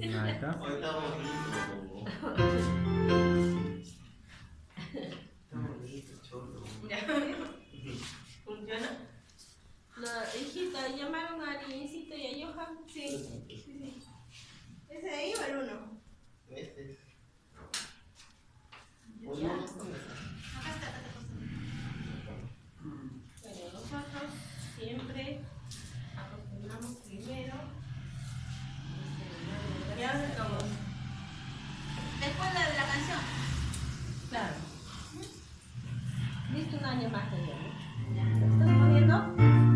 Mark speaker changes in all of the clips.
Speaker 1: Ahí está.
Speaker 2: Hoy está bonito. Está bonito, cholo.
Speaker 3: ¿Funciona?
Speaker 4: No, hijita, llamaron a Niñecito y a Johan. Sí. Sí. ¿Ese de ahí o el uno?
Speaker 2: Este.
Speaker 4: Ya.
Speaker 2: Acá está.
Speaker 4: Bueno, nosotros siempre acostumbramos primero.
Speaker 3: Ya se acabó.
Speaker 5: Después la de la canción.
Speaker 4: Claro. Listo, un año más de ¿no? ¿Lo estás poniendo?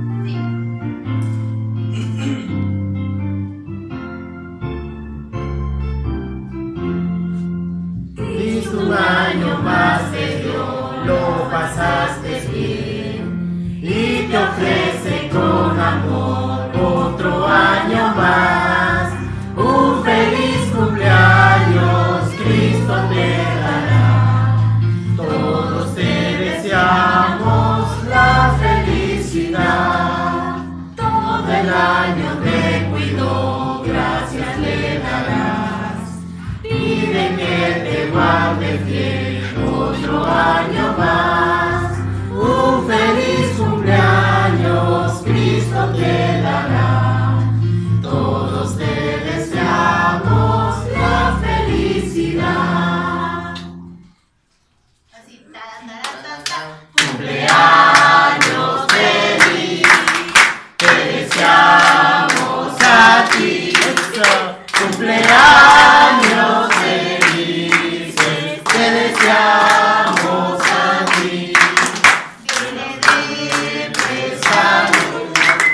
Speaker 1: Listo, un año más de Dios, lo pasaste bien y te ofrece con amor otro año más. Un feliz cumpleaños, Cristo te dará. Todos te deseamos la felicidad. Todo el año te cuidó, gracias le darás. Pide que te guarde fiel otro año más. Un feliz cumpleaños, Cristo te dará. Todos te deseamos la felicidad.
Speaker 5: Así, ta.
Speaker 1: Cumpleaños feliz, te deseamos a ti. Cumpleaños felices, te deseamos a ti. De salud,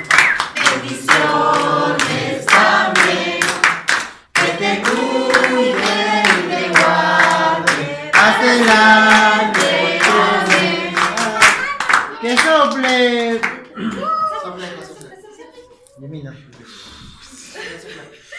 Speaker 1: bendiciones también, que te cuide y te guarde hasta el año que viene. ¡Que sople!
Speaker 2: Sopla.
Speaker 1: Yemina.
Speaker 2: Sopla.